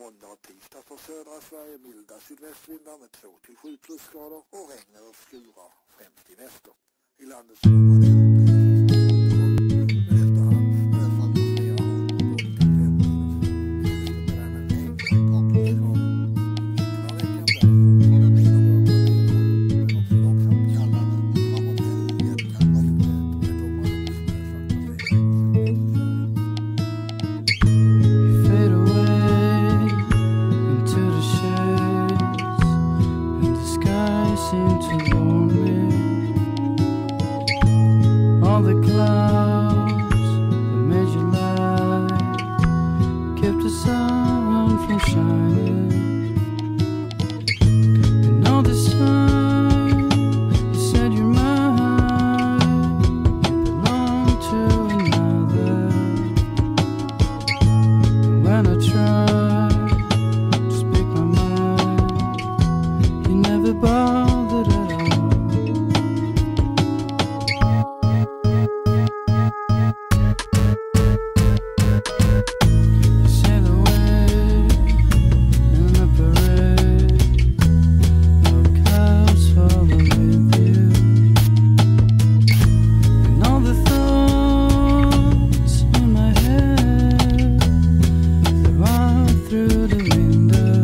måndag och tisdag för södra Sverige milda sydvästvindar med 2-7 plusgrader och regn eller skurar främst i väster. I landet kommer det seem to warn me. All the clouds that made you lie kept the sun from shining. And all this time you said you're mine, you belong to another. And when I tried to speak my mind, you never bothered at all. You sail away in a parade, no clouds falling with you. And all the thoughts in my head, they run through the window.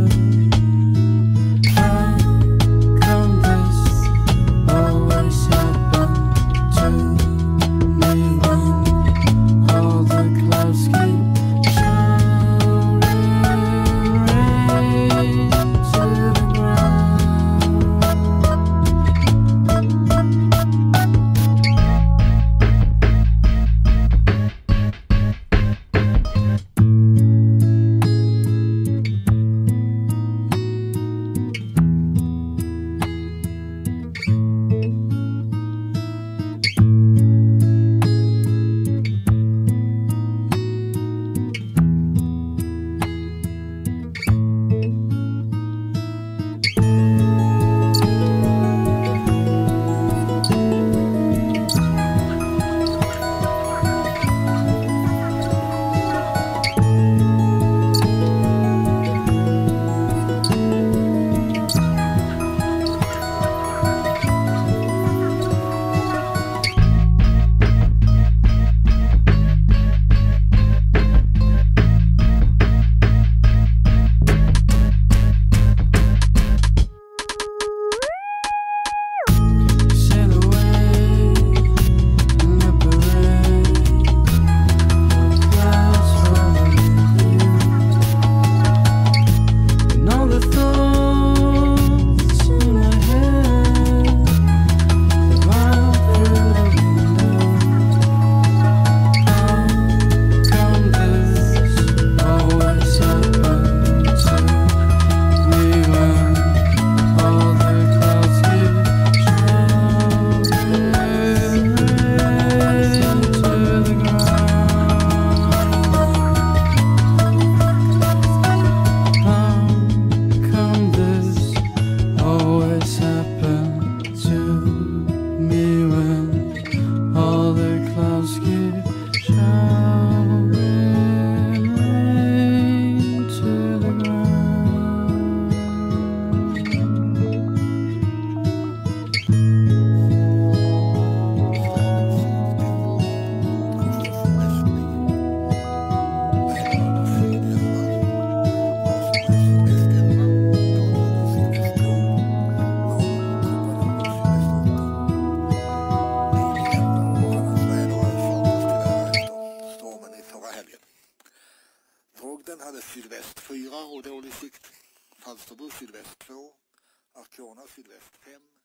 Den hade sydväst 4 och dålig sikt. Falsterbo sydväst 2. Arkona sydväst 5.